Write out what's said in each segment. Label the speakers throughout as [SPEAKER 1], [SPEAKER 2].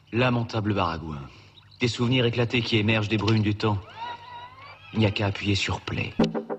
[SPEAKER 1] Lamentable baragouin. Des souvenirs éclatés qui émergent des brumes du temps. Il n'y a qu'à appuyer sur play.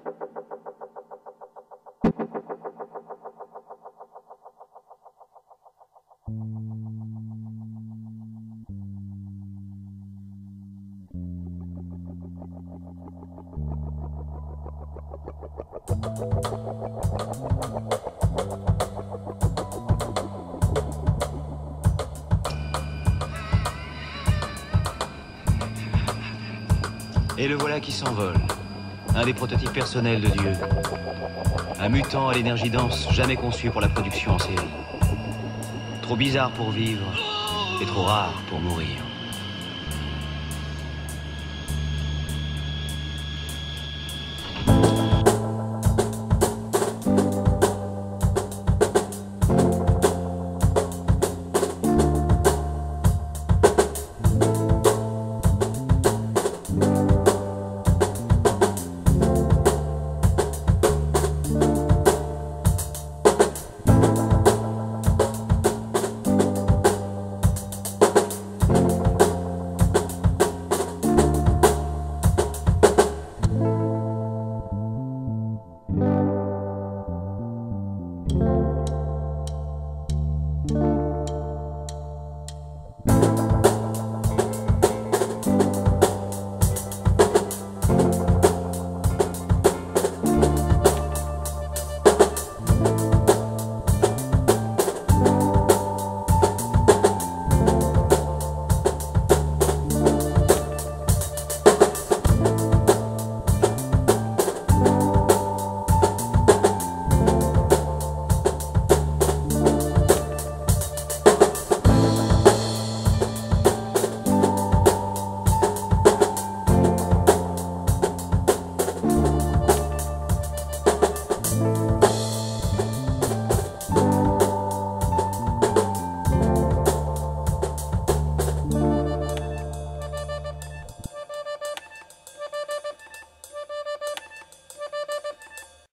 [SPEAKER 1] Et le voilà qui s'envole. Un des prototypes personnels de Dieu. Un mutant à l'énergie dense, jamais conçu pour la production en série. Trop bizarre pour vivre et trop rare pour mourir.